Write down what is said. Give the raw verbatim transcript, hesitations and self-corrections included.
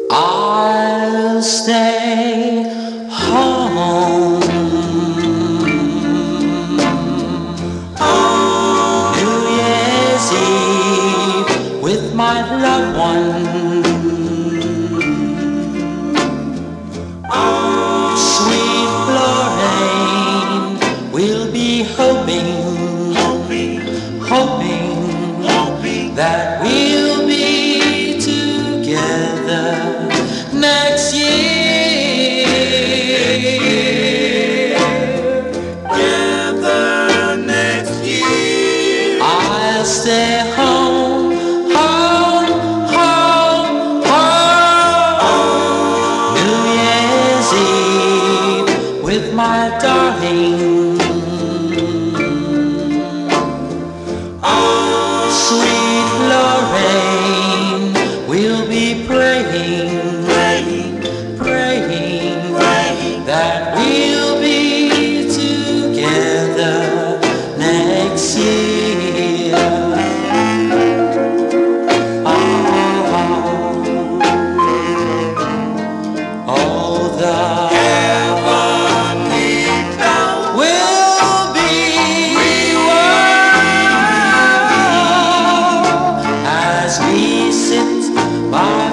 I'll stay home. New Year's Eve with my loved one. Sweet Lorraine, we'll be hoping, hoping, hoping, hoping that we'll be together next year. Together next year. I'll stay home, home, home, home. New Year's Eve with my darling. Sweet Lorraine, we'll be praying, praying, praying, praying that we'll be together next year. Oh, oh, the heavenly cloud will be warm as we sit by